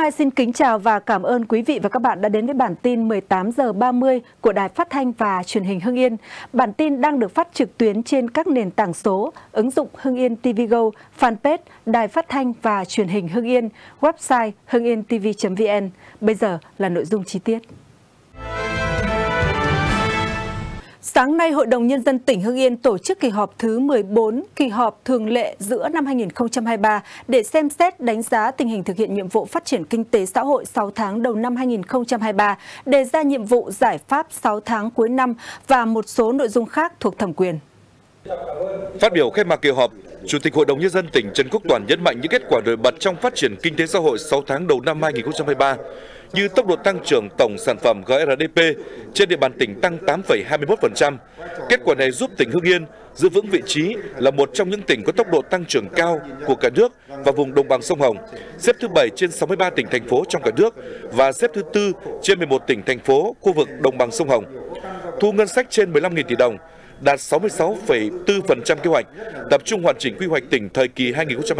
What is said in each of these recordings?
Mai xin kính chào và cảm ơn quý vị và các bạn đã đến với bản tin 18 giờ 30 của Đài Phát thanh và Truyền hình Hưng Yên. Bản tin đang được phát trực tuyến trên các nền tảng số, ứng dụng Hưng Yên TV Go, fanpage Đài Phát thanh và Truyền hình Hưng Yên, website hưng-yên-tv.vn. Bây giờ là nội dung chi tiết. Sáng nay, Hội đồng Nhân dân tỉnh Hưng Yên tổ chức kỳ họp thứ 14, kỳ họp thường lệ giữa năm 2023 để xem xét đánh giá tình hình thực hiện nhiệm vụ phát triển kinh tế xã hội 6 tháng đầu năm 2023, đề ra nhiệm vụ giải pháp 6 tháng cuối năm và một số nội dung khác thuộc thẩm quyền. Phát biểu khai mạc kỳ họp, Chủ tịch Hội đồng Nhân dân tỉnh Trần Quốc Toản nhấn mạnh những kết quả nổi bật trong phát triển kinh tế xã hội 6 tháng đầu năm 2023, như tốc độ tăng trưởng tổng sản phẩm GRDP trên địa bàn tỉnh tăng 8,21%. Kết quả này giúp tỉnh Hưng Yên giữ vững vị trí là một trong những tỉnh có tốc độ tăng trưởng cao của cả nước và vùng đồng bằng sông Hồng, xếp thứ 7 trên 63 tỉnh thành phố trong cả nước và xếp thứ 4 trên 11 tỉnh thành phố khu vực đồng bằng sông Hồng. Thu ngân sách trên 15.000 tỷ đồng, đạt 66,4% kế hoạch, tập trung hoàn chỉnh quy hoạch tỉnh thời kỳ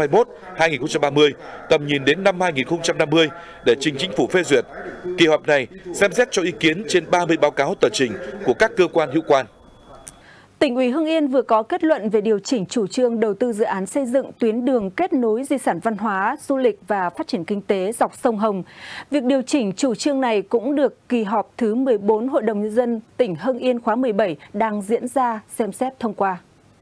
2021-2030, tầm nhìn đến năm 2050 để trình Chính phủ phê duyệt. Kỳ họp này xem xét cho ý kiến trên 30 báo cáo tờ trình của các cơ quan hữu quan. Tỉnh ủy Hưng Yên vừa có kết luận về điều chỉnh chủ trương đầu tư dự án xây dựng tuyến đường kết nối di sản văn hóa, du lịch và phát triển kinh tế dọc sông Hồng. Việc điều chỉnh chủ trương này cũng được kỳ họp thứ 14 Hội đồng Nhân dân tỉnh Hưng Yên khóa 17 đang diễn ra xem xét thông qua.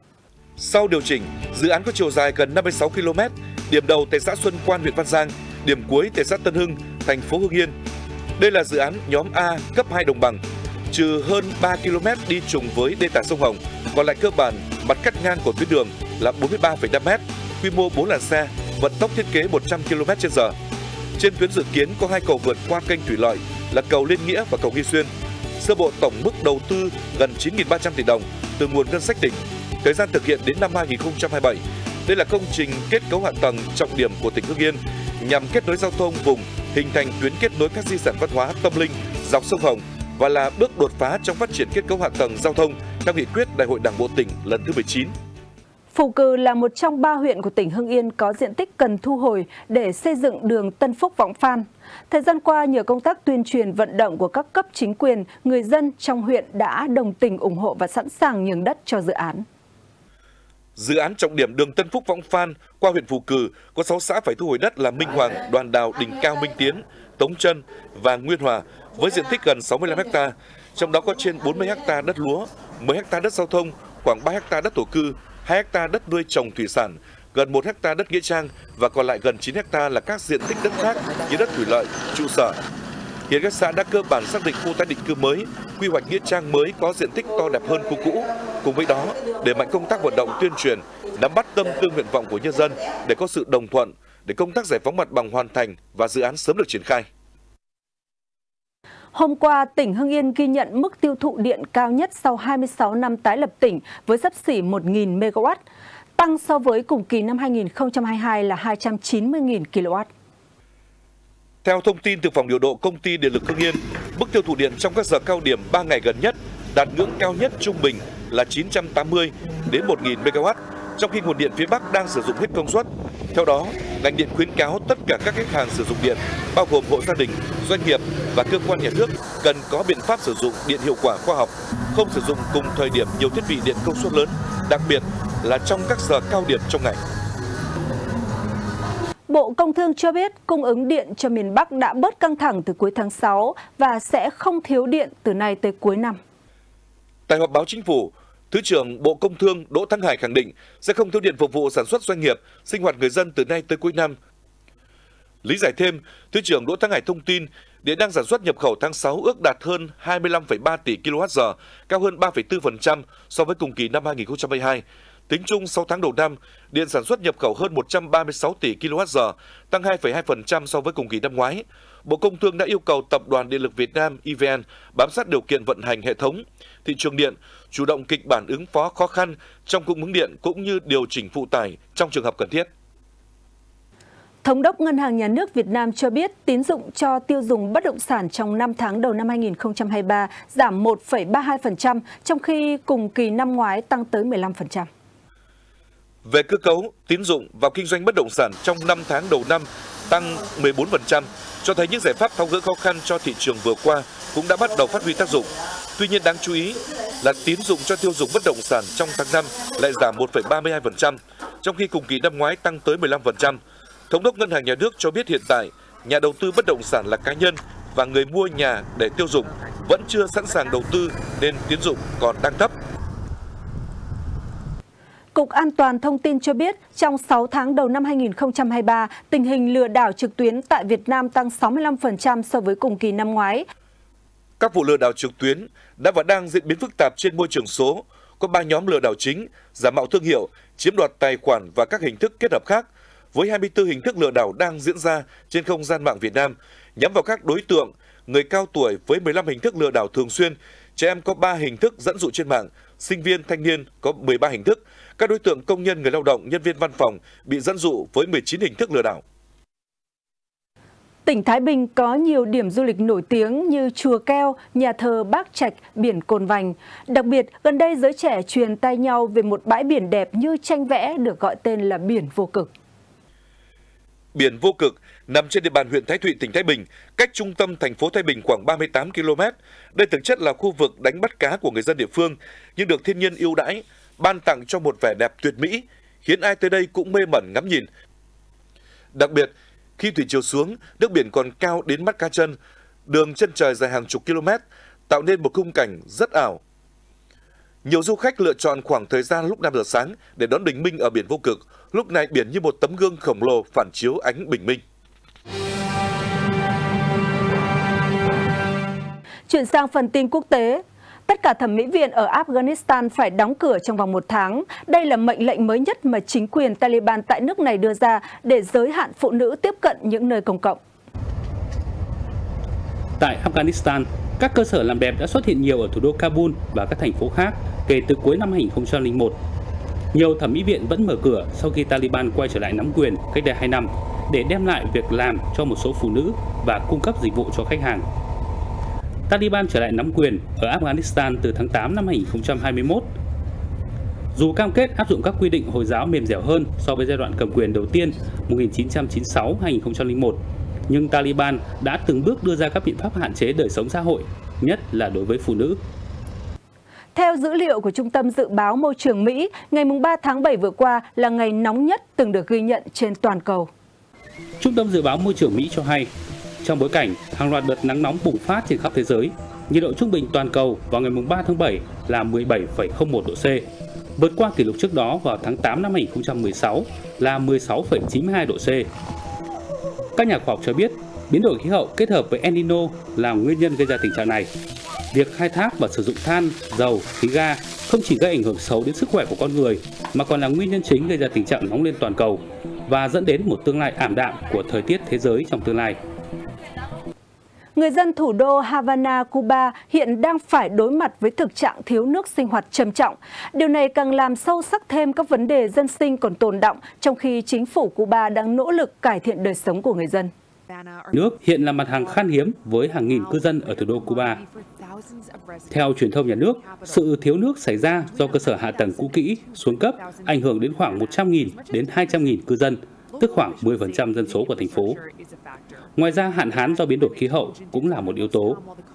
Sau điều chỉnh, dự án có chiều dài gần 56 km, điểm đầu tại xã Xuân Quan, huyện Văn Giang, điểm cuối tại xã Tân Hưng, thành phố Hưng Yên. Đây là dự án nhóm A cấp 2 đồng bằng, trừ hơn 3 km đi trùng với đê tả sông Hồng, còn lại cơ bản mặt cắt ngang của tuyến đường là 43,5 m, quy mô 4 làn xe, vận tốc thiết kế 100 km/h. Trên tuyến dự kiến có 2 cầu vượt qua kênh thủy lợi là cầu Liên Nghĩa và cầu Nghi Xuyên. Sơ bộ tổng mức đầu tư gần 9.300 tỷ đồng từ nguồn ngân sách tỉnh. Thời gian thực hiện đến năm 2027. Đây là công trình kết cấu hạ tầng trọng điểm của tỉnh Hưng Yên nhằm kết nối giao thông vùng, hình thành tuyến kết nối các di sản văn hóa tâm linh dọc sông Hồng và là bước đột phá trong phát triển kết cấu hạ tầng giao thông theo nghị quyết Đại hội Đảng bộ tỉnh lần thứ 19. Phù Cử là một trong 3 huyện của tỉnh Hưng Yên có diện tích cần thu hồi để xây dựng đường Tân Phúc - Vọng Phan. Thời gian qua, nhờ công tác tuyên truyền vận động của các cấp chính quyền, người dân trong huyện đã đồng tình ủng hộ và sẵn sàng nhường đất cho dự án. Dự án trọng điểm đường Tân Phúc - Vọng Phan qua huyện Phù Cử có 6 xã phải thu hồi đất là Minh Hoàng, Đoàn Đào, Đỉnh Cao, Minh Tiến, Tống Trân và Nguyên Hòa với diện tích gần 65 ha, trong đó có trên 40 ha đất lúa, 10 ha đất giao thông, khoảng 3 ha đất thổ cư, 2 ha đất nuôi trồng thủy sản, gần 1 ha đất nghĩa trang và còn lại gần 9 ha là các diện tích đất khác như đất thủy lợi, trụ sở. Hiện các xã đã cơ bản xác định khu tái định cư mới, quy hoạch nghĩa trang mới có diện tích to đẹp hơn khu cũ. Cùng với đó, đẩy mạnh công tác vận động tuyên truyền, nắm bắt tâm tư nguyện vọng của nhân dân để có sự đồng thuận, để công tác giải phóng mặt bằng hoàn thành và dự án sớm được triển khai. Hôm qua, tỉnh Hưng Yên ghi nhận mức tiêu thụ điện cao nhất sau 26 năm tái lập tỉnh với xấp xỉ 1.000 MW, tăng so với cùng kỳ năm 2022 là 290.000 kW. Theo thông tin từ Phòng điều độ Công ty Điện lực Hưng Yên, mức tiêu thụ điện trong các giờ cao điểm 3 ngày gần nhất đạt ngưỡng cao nhất trung bình là 980 đến 1.000 MW, trong khi nguồn điện phía Bắc đang sử dụng hết công suất. Theo đó, ngành điện khuyến cáo tất cả các khách hàng sử dụng điện, bao gồm hộ gia đình, doanh nghiệp và cơ quan nhà nước, cần có biện pháp sử dụng điện hiệu quả khoa học, không sử dụng cùng thời điểm nhiều thiết bị điện công suất lớn, đặc biệt là trong các giờ cao điểm trong ngày. Bộ Công Thương cho biết cung ứng điện cho miền Bắc đã bớt căng thẳng từ cuối tháng 6 và sẽ không thiếu điện từ nay tới cuối năm. Tại họp báo Chính phủ, Thứ trưởng Bộ Công Thương Đỗ Thắng Hải khẳng định sẽ không thiếu điện phục vụ sản xuất doanh nghiệp, sinh hoạt người dân từ nay tới cuối năm. Lý giải thêm, Thứ trưởng Đỗ Thắng Hải thông tin điện năng sản xuất nhập khẩu tháng 6 ước đạt hơn 25,3 tỷ kWh, cao hơn 3,4% so với cùng kỳ năm 2022. Tính chung 6 tháng đầu năm, điện sản xuất nhập khẩu hơn 136 tỷ kWh, tăng 2,2% so với cùng kỳ năm ngoái. Bộ Công Thương đã yêu cầu Tập đoàn Điện lực Việt Nam EVN bám sát điều kiện vận hành hệ thống, thị trường điện, chủ động kịch bản ứng phó khó khăn trong cung ứng điện cũng như điều chỉnh phụ tải trong trường hợp cần thiết. Thống đốc Ngân hàng Nhà nước Việt Nam cho biết tín dụng cho tiêu dùng bất động sản trong 5 tháng đầu năm 2023 giảm 1,32%, trong khi cùng kỳ năm ngoái tăng tới 15%. Về cơ cấu, tín dụng vào kinh doanh bất động sản trong 5 tháng đầu năm tăng 14%, cho thấy những giải pháp tháo gỡ khó khăn cho thị trường vừa qua cũng đã bắt đầu phát huy tác dụng. Tuy nhiên đáng chú ý là tín dụng cho tiêu dùng bất động sản trong tháng 5 lại giảm 1,32%, trong khi cùng kỳ năm ngoái tăng tới 15%. Thống đốc Ngân hàng Nhà nước cho biết hiện tại, nhà đầu tư bất động sản là cá nhân và người mua nhà để tiêu dùng vẫn chưa sẵn sàng đầu tư nên tín dụng còn đang thấp. Cục An toàn Thông tin cho biết, trong 6 tháng đầu năm 2023, tình hình lừa đảo trực tuyến tại Việt Nam tăng 65% so với cùng kỳ năm ngoái. Các vụ lừa đảo trực tuyến đã và đang diễn biến phức tạp trên môi trường số. Có 3 nhóm lừa đảo chính: giả mạo thương hiệu, chiếm đoạt tài khoản và các hình thức kết hợp khác. Với 24 hình thức lừa đảo đang diễn ra trên không gian mạng Việt Nam, nhắm vào các đối tượng, người cao tuổi với 15 hình thức lừa đảo thường xuyên, trẻ em có 3 hình thức dẫn dụ trên mạng, sinh viên, thanh niên có 13 hình thức, các đối tượng công nhân, người lao động, nhân viên văn phòng bị dẫn dụ với 19 hình thức lừa đảo. Tỉnh Thái Bình có nhiều điểm du lịch nổi tiếng như Chùa Keo, nhà thờ Bác Trạch, biển Cồn Vành. Đặc biệt, gần đây giới trẻ truyền tay nhau về một bãi biển đẹp như tranh vẽ được gọi tên là Biển Vô Cực. Biển Vô Cực nằm trên địa bàn huyện Thái Thụy, tỉnh Thái Bình, cách trung tâm thành phố Thái Bình khoảng 38 km. Đây thực chất là khu vực đánh bắt cá của người dân địa phương, nhưng được thiên nhiên ưu đãi, ban tặng cho một vẻ đẹp tuyệt mỹ, khiến ai tới đây cũng mê mẩn ngắm nhìn. Đặc biệt, khi thủy chiều xuống, nước biển còn cao đến mắt cá chân, đường chân trời dài hàng chục km, tạo nên một khung cảnh rất ảo. Nhiều du khách lựa chọn khoảng thời gian lúc 5 giờ sáng để đón bình minh ở Biển Vô Cực. Lúc này biển như một tấm gương khổng lồ phản chiếu ánh bình minh. Chuyển sang phần tin quốc tế. Tất cả thẩm mỹ viện ở Afghanistan phải đóng cửa trong vòng 1 tháng. Đây là mệnh lệnh mới nhất mà chính quyền Taliban tại nước này đưa ra để giới hạn phụ nữ tiếp cận những nơi công cộng. Tại Afghanistan, các cơ sở làm đẹp đã xuất hiện nhiều ở thủ đô Kabul và các thành phố khác kể từ cuối năm 2001. Nhiều thẩm mỹ viện vẫn mở cửa sau khi Taliban quay trở lại nắm quyền cách đây 2 năm để đem lại việc làm cho một số phụ nữ và cung cấp dịch vụ cho khách hàng. Taliban trở lại nắm quyền ở Afghanistan từ tháng 8 năm 2021. Dù cam kết áp dụng các quy định Hồi giáo mềm dẻo hơn so với giai đoạn cầm quyền đầu tiên 1996-2001, nhưng Taliban đã từng bước đưa ra các biện pháp hạn chế đời sống xã hội, nhất là đối với phụ nữ. Theo dữ liệu của Trung tâm Dự báo Môi trường Mỹ, ngày 3 tháng 7 vừa qua là ngày nóng nhất từng được ghi nhận trên toàn cầu. Trung tâm Dự báo Môi trường Mỹ cho hay, trong bối cảnh hàng loạt đợt nắng nóng bùng phát trên khắp thế giới, nhiệt độ trung bình toàn cầu vào ngày 3 tháng 7 là 17,01 độ C, vượt qua kỷ lục trước đó vào tháng 8 năm 2016 là 16,92 độ C. Các nhà khoa học cho biết, biến đổi khí hậu kết hợp với El Nino là nguyên nhân gây ra tình trạng này. Việc khai thác và sử dụng than, dầu, khí ga không chỉ gây ảnh hưởng xấu đến sức khỏe của con người, mà còn là nguyên nhân chính gây ra tình trạng nóng lên toàn cầu và dẫn đến một tương lai ảm đạm của thời tiết thế giới trong tương lai. Người dân thủ đô Havana, Cuba hiện đang phải đối mặt với thực trạng thiếu nước sinh hoạt trầm trọng. Điều này càng làm sâu sắc thêm các vấn đề dân sinh còn tồn đọng, trong khi chính phủ Cuba đang nỗ lực cải thiện đời sống của người dân. Nước hiện là mặt hàng khan hiếm với hàng nghìn cư dân ở thủ đô Cuba. Theo truyền thông nhà nước, sự thiếu nước xảy ra do cơ sở hạ tầng cũ kỹ, xuống cấp, ảnh hưởng đến khoảng 100.000 đến 200.000 cư dân, tức khoảng 10% dân số của thành phố. Ngoài ra, hạn hán do biến đổi khí hậu cũng là một yếu tố.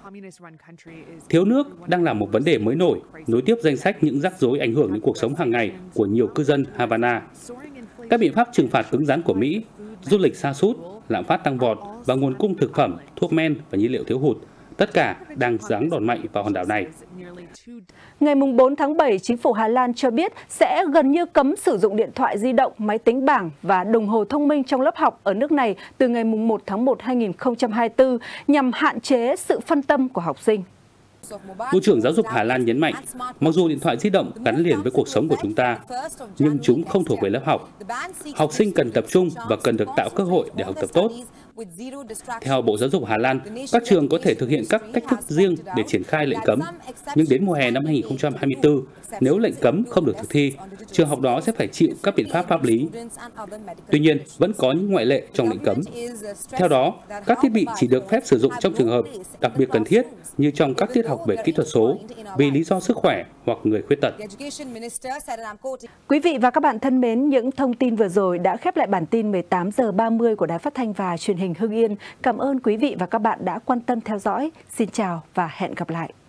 Thiếu nước đang là một vấn đề mới nổi, nối tiếp danh sách những rắc rối ảnh hưởng đến cuộc sống hàng ngày của nhiều cư dân Havana. Các biện pháp trừng phạt cứng rắn của Mỹ, du lịch sa sút, lạm phát tăng vọt và nguồn cung thực phẩm, thuốc men và nhiên liệu thiếu hụt, tất cả đang giáng đòn mạnh vào hòn đảo này. Ngày 4 tháng 7, chính phủ Hà Lan cho biết sẽ gần như cấm sử dụng điện thoại di động, máy tính bảng và đồng hồ thông minh trong lớp học ở nước này từ ngày 1 tháng 1 2024 nhằm hạn chế sự phân tâm của học sinh. Bộ trưởng Giáo dục Hà Lan nhấn mạnh, mặc dù điện thoại di động gắn liền với cuộc sống của chúng ta, nhưng chúng không thuộc về lớp học. Học sinh cần tập trung và cần được tạo cơ hội để học tập tốt. Theo Bộ Giáo dục Hà Lan, các trường có thể thực hiện các cách thức riêng để triển khai lệnh cấm. Nhưng đến mùa hè năm 2024, nếu lệnh cấm không được thực thi, trường học đó sẽ phải chịu các biện pháp pháp lý. Tuy nhiên, vẫn có những ngoại lệ trong lệnh cấm. Theo đó, các thiết bị chỉ được phép sử dụng trong trường hợp đặc biệt cần thiết như trong các tiết học về kỹ thuật số, vì lý do sức khỏe hoặc người khuyết tật. Quý vị và các bạn thân mến, những thông tin vừa rồi đã khép lại bản tin 18 giờ 30 của Đài Phát thanh và Truyền hình Hưng Yên. Cảm ơn quý vị và các bạn đã quan tâm theo dõi. Xin chào và hẹn gặp lại.